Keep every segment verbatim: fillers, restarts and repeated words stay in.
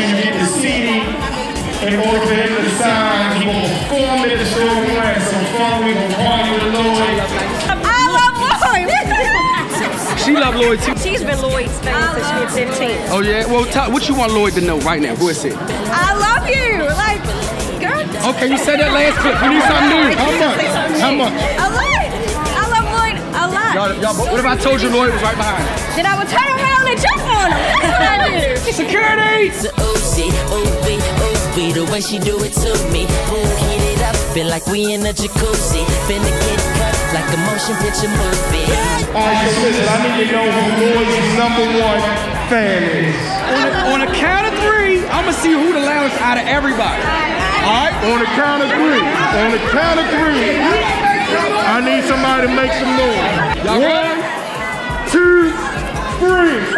sure you get the C D in order for him to sign. He gonna perform at the show plan. So far, we gonna party with Lloyd. I love Lloyd. She love Lloyd too. She's been Lloyd's fan since she was fifteen. Oh yeah. Well, tell, what you want Lloyd to know right now? Go ahead, say it. I love you. Like, girl. Okay, you said that last clip. We need something new. How much? How much? I love it. I love Lloyd a lot. Y'all, y'all, what if I told you Lloyd was right behind us? Then I would turn around and jump on him. That's what I do. Security! It's a O C, O B, O B, the way she do it to me. Boom, heat it up, feel like we in a jacuzzi. Finna get cut like a motion picture movie. Alright, so listen, I need to know who Lloyd's number one fan is. On the, on the count of three, I'm gonna see who the loudest out of everybody. Alright, on the count of three. On the count of three, I need somebody to make some noise. One, two, three.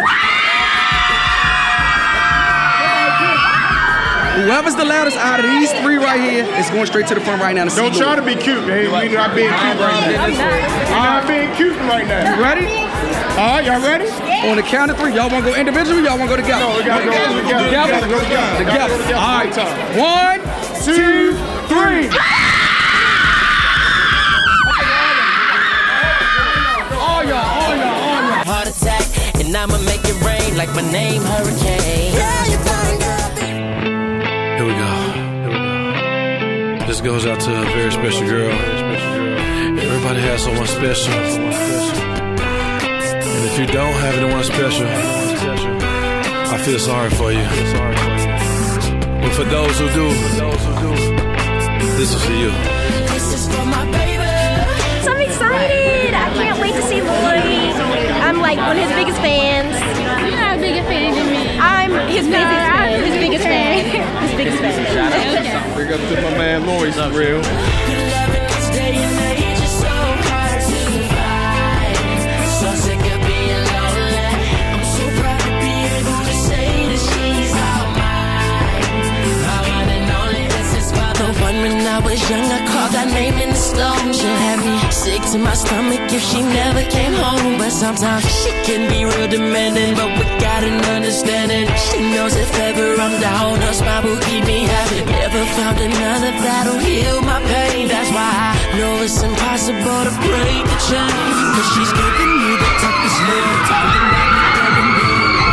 Whoever's the loudest out of these three right here is going straight to the front right now to see Don't try Lloyd. to be cute. Hey, we're not being cute right now. We're not being cute right now. You ready? Alright, y'all ready? On the count of three, y'all wanna go individually, y'all wanna go together? No, we gotta go together. Together? Go together. Together. Together. All right. One, two, three. All y'all, all y'all, all y'all. Heart attack, and I'ma make it rain like my name Hurricane. Here we go. Here we go. This goes out to a very special girl. Everybody has someone special. And if you don't have anyone special, I feel sorry for you. But for those who do, this is for you. This is for my baby. So I'm excited. I can't wait to see Lloyd. I'm like one of his biggest fans. You're not a bigger fan than me. I'm his No, biggest I'm fan. His biggest fan. His biggest fan. Big up to my man Lloyd, for real. Good loving this day and age is so hard to survive. So sick of being lonely. I'm so proud to be able to say that she's all mine. My one and only, this is for the one when I was young. I called that name in the stone. She'll have me sick to my stomach if she never came home. But sometimes she can be real demanding, but we got an understanding. She knows if ever I'm down, her smile will keep me happy. Never found another that'll heal my pain. That's why I know it's impossible to break the chain. Cause she's giving me the toughest love. Talking about me, telling me.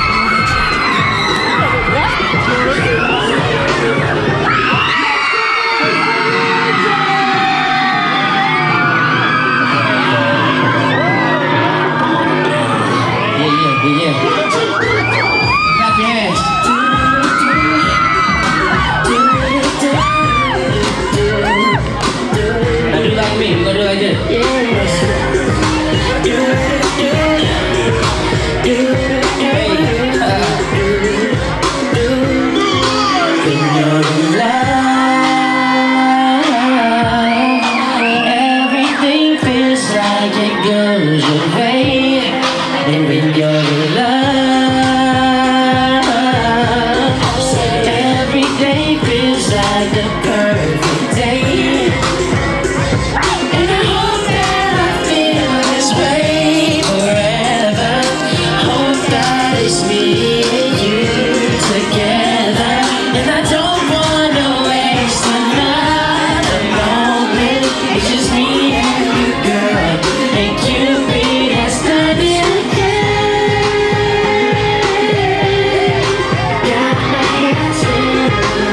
Everything feels like it goes away. And when you're in love, every day feels like the perfect day. And I hope that I feel this way forever. Hope that it's me and you together. And I don't wanna waste another moment. It's just me and you, girl. And Cupid has done it again. Got my hands full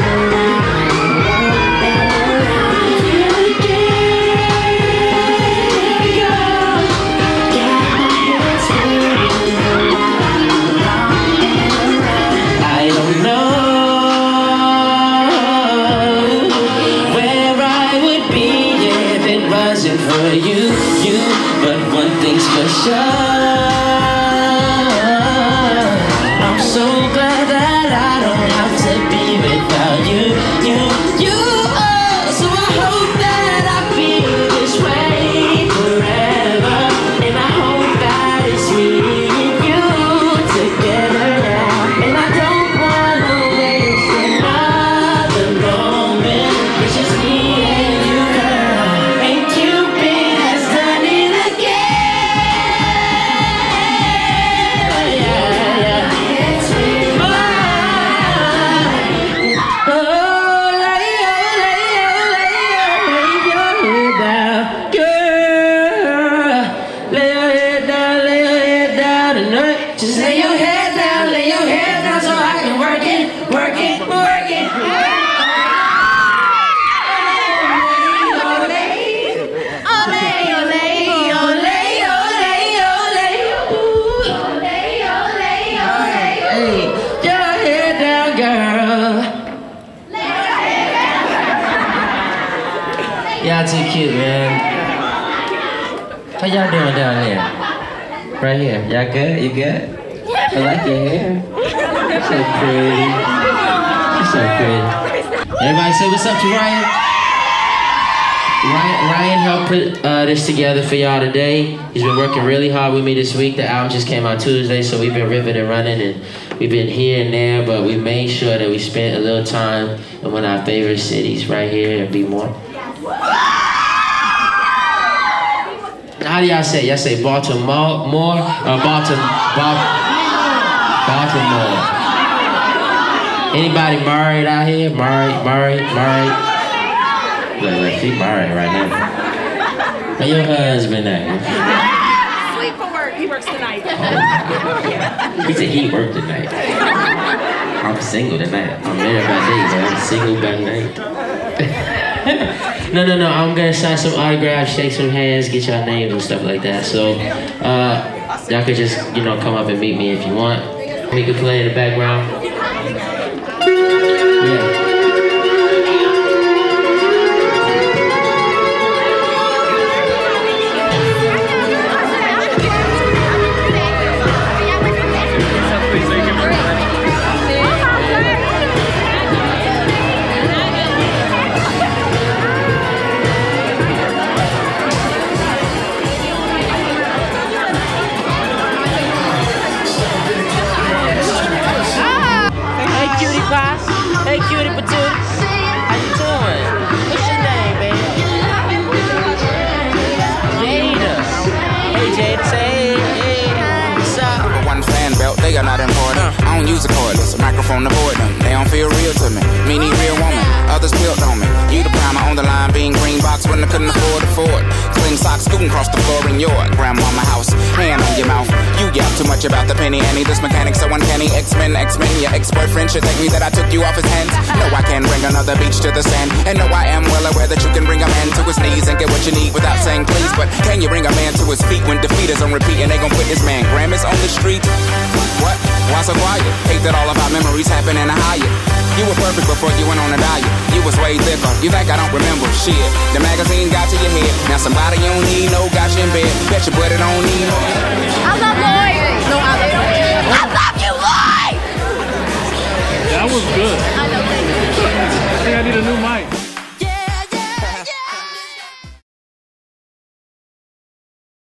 of you again, girl. Got my hands full of I don't know where I would be if it wasn't for you, you. But one thing's for sure, I'm so glad that I don't have to be without you, you, you. Oh, so I hope that I feel this way forever. And I hope that it's me and you together now. And I don't wanna waste another moment. It's just me and you, girl. And Cupid has done it again. Y'all too cute, man. How y'all doing down there? Right here. Y'all good? You good? I like your hair. You're so pretty. You're so pretty. Everybody say what's up to Ryan? Ryan, Ryan helped put uh, this together for y'all today. He's been working really hard with me this week. The album just came out Tuesday, so we've been ripping and running, and we've been here and there, but we made sure that we spent a little time in one of our favorite cities right here in Bmore. How do y'all say it? Y'all say Baltimore more or Baltimore? Baltimore. Anybody married out here? Married, married, married? Look, look, she married right now. Where your husband at? Sleep for work. He works tonight. Oh. He said he worked tonight. I'm single tonight. I'm married by day, but I'm single by night. No, no, no. I'm gonna sign some autographs, shake some hands, get y'all names and stuff like that. So, uh, y'all could just, you know, come up and meet me if you want. We could play in the background. Yeah. Hey, cutie patootie. How you doing? What's your name, baby? Jada. Hey, Jada, say hey, hey. What's up? Number one fan belt, they are not important. I don't use a cordless microphone to avoid them. They don't feel real to me. Me need real woman. Others built on me. You the primer on the line, being green box when I couldn't afford afford. Clean socks scooting across the floor in your grandmama house. Hand on your mouth. You yell too much about the penny Annie. This mechanic so uncanny. X-Men, X-Men. Your ex-boyfriend should thank me that I took you off his hands. No, I can bring another beach to the sand. And no, I am well aware that you can bring a man to his knees and get what you need without saying please. But can you bring a man to his feet when defeat is on repeat and they gon' put this man Grammys on the street? What? Why so quiet? Hate that all of our memories happen in a Hyatt. You were perfect before you went on a diet. You was way thicker. You think I don't remember shit? The magazine got to your head. Now somebody you don't need no got you in bed. Bet your buddy don't need no.